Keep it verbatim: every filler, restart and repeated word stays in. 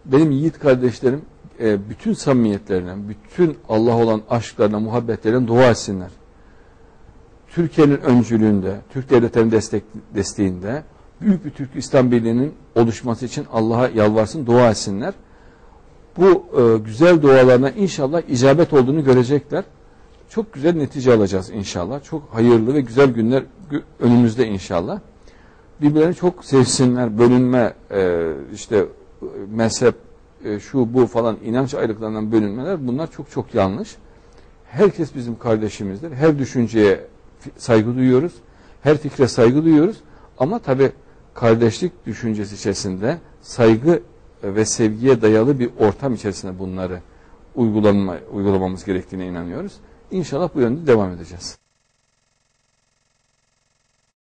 benim yiğit kardeşlerim e, bütün samimiyetlerine, bütün Allah'a olan aşklarına, muhabbetlerine dua etsinler. Türkiye'nin öncülüğünde, Türk devletlerinin destek, desteğinde büyük bir Türk İslam Birliği'nin oluşması için Allah'a yalvarsın, dua etsinler. Bu e, güzel dualarına inşallah icabet olduğunu görecekler. Çok güzel netice alacağız inşallah. Çok hayırlı ve güzel günler önümüzde inşallah. Birbirlerini çok sevsinler. Bölünme, e, işte mezhep, e, şu bu falan inanç ayrılıklarından bölünmeler, bunlar çok çok yanlış. Herkes bizim kardeşimizdir. Her düşünceye saygı duyuyoruz. Her fikre saygı duyuyoruz. Ama tabii kardeşlik düşüncesi içerisinde saygı ve sevgiye dayalı bir ortam içerisinde bunları uygulanma, uygulamamız gerektiğine inanıyoruz. İnşallah bu yönde devam edeceğiz.